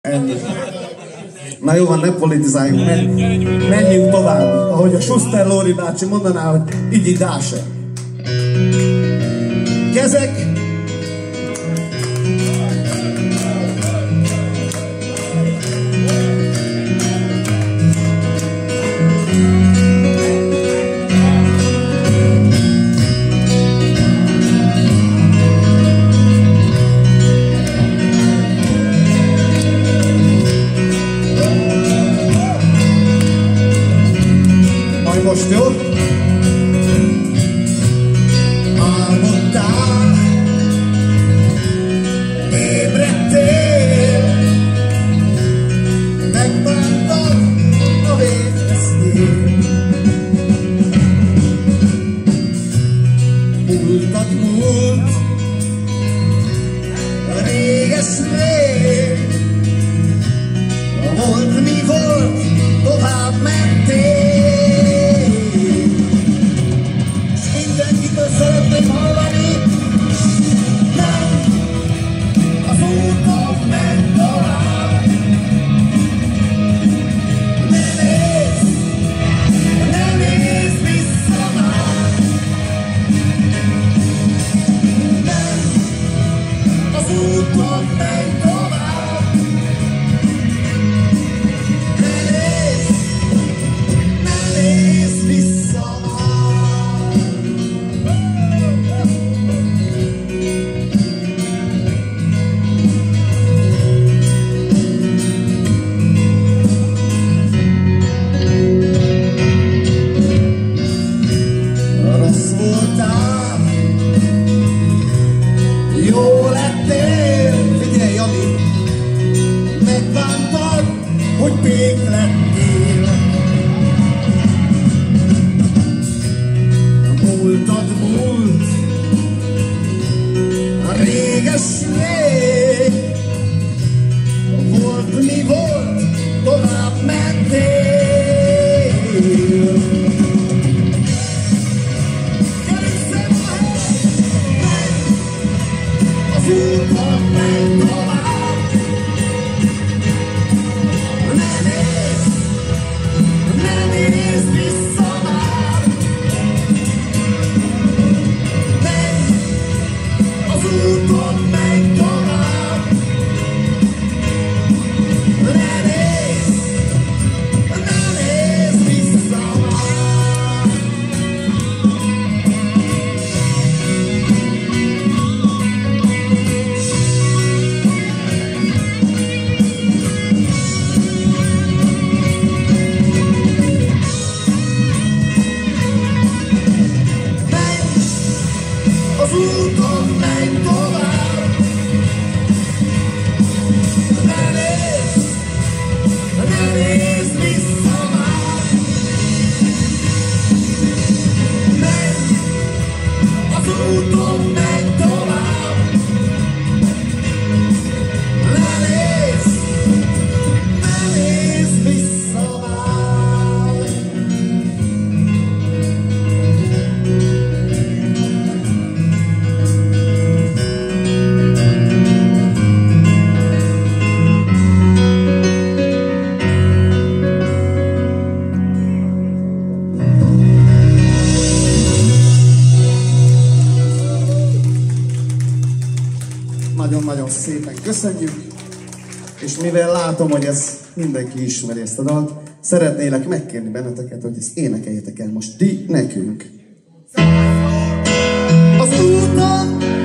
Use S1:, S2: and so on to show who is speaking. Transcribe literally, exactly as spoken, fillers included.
S1: Ennyi. Na jó van, ne politizáljunk, men menjünk tovább. Ahogy a Schuster Lóri bácsi mondaná, hogy így dáse. Kezek! Most jó? Álmodtál, ébredtél, megbántad a végeztél. Múltad múlt, a réges rég, a volt mi volt, tovább mentél. Szeretném hallani, nem, az úton megy tovább. Ne nézz, ne nézz vissza már. Nem, az úton megy tovább. Ne nézz, ne nézz vissza már. Jó lettél, figyelj Jani, megbántad, hogy pék lettél. A múltad múlt, a réges rég, volt mi volt, tovább mentél. Az úton megy tovább. Ne nézz, ne nézz vissza már. Menj, az úton megy tovább. Ne nézz, ne nézz vissza már. Az úton megy tovább. Ne nézz, ne nézz vissza már. Menj, az úton megy tovább. Ne nézz, ne nézz vissza már. Nagyon-nagyon szépen köszönjük, és mivel látom, hogy ez mindenki ismeri ezt a dalt, szeretnélek megkérni benneteket, hogy ezt énekeljétek el most ti nekünk. Az úton